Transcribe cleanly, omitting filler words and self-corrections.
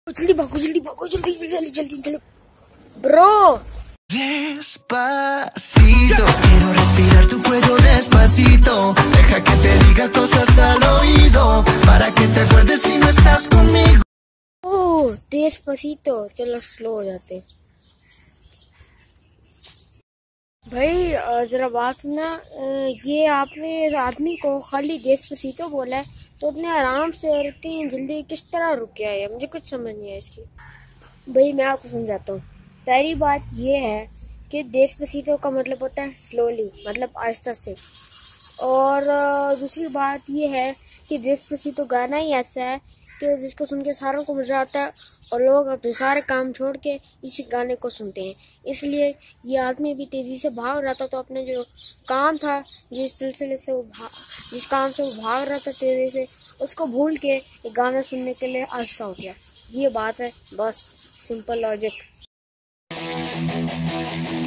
जल्दी भागो, जल्दी भागो, जल्दी जल्दी जल्दी जल्दी bro. Despacito, quiero respirar tu cuello despacito. Deja que te diga cosas al oído, para que te acuerdes si no estás conmigo. Oh Despacito, चलो स्लो हो जाते। भाई जरा बात सुनना, ये आपने इस आदमी को खाली डेस्पासितो बोला है तो इतने आराम से और इतनी जल्दी किस तरह रुक गया है, मुझे कुछ समझ नहीं है इसकी। भाई मैं आपको समझाता हूँ। पहली बात ये है कि डेस्पासितो का मतलब होता है स्लोली, मतलब आहिस्ता से। और दूसरी बात ये है कि डेस्पासितो गाना ही ऐसा है कि जिसको सुन के सारों को मजा आता है और लोग अपने सारे काम छोड़ के इसी गाने को सुनते हैं। इसलिए ये आदमी भी तेजी से भाग रहा था, तो अपने जो काम था, जिस सिलसिले से वो जिस काम से वो भाग रहा था तेजी से, उसको भूल के ये गाना सुनने के लिए आहिस्ता हो गया। ये बात है, बस सिंपल लॉजिक।